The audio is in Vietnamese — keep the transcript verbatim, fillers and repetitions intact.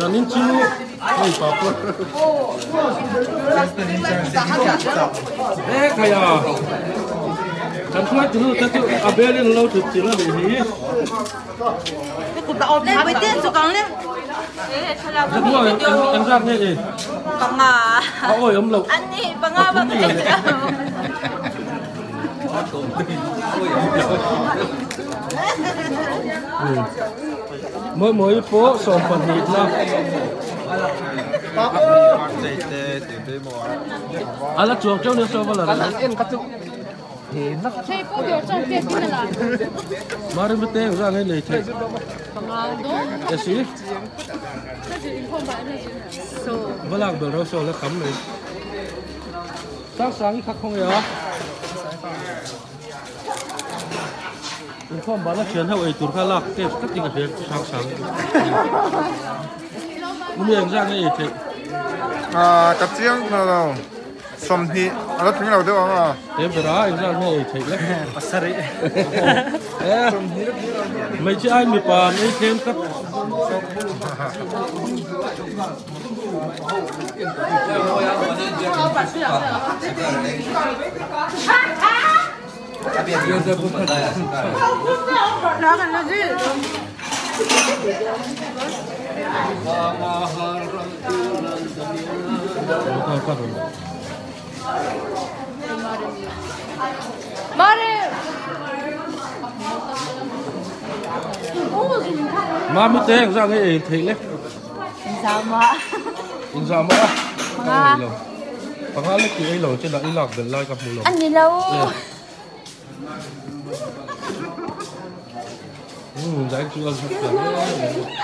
Nanin chiu, ay papa. Eh kaya, kan kuat tu tu abelin lau tu cila ni. Lên với tiền số con lên. Rất mua em em ra nghe gì? Bằng à. Ôi ông lộc. Anh đi bằng à bằng cái gì? Mỗi mỗi phố sòng phần thịt nào. À là chuột cháu nữa sao vậy là? Thế cô biểu trong tiền thế là Mà đi bê ra ngay này thế. bằng à đúng. Cái gì? Thế thì không phải là gì. Vâng là biểu đâu sao là cấm này. Sáng sáng khắc không vậy? Không bán là chuyện hậu ấy tụt khai lạc cái tất cả việc sáng sáng. Mình ra ngay thế. À, tập chiang nào xóm thì ở đó chúng nào được không à? Em từ đó anh ra ngay thế đấy. Pasari. Mấy chị ai mi pa mấy thêm cấp. Nó cần là gì? Mare. Mà mi té ra ngay thế đấy. Sao mà? In ra mà. Bằng bằng hai cái ấy lồng trên đó in lọc gần lai gặp mù lồng. Anh đi lâu. Ừ, giải chưa rất là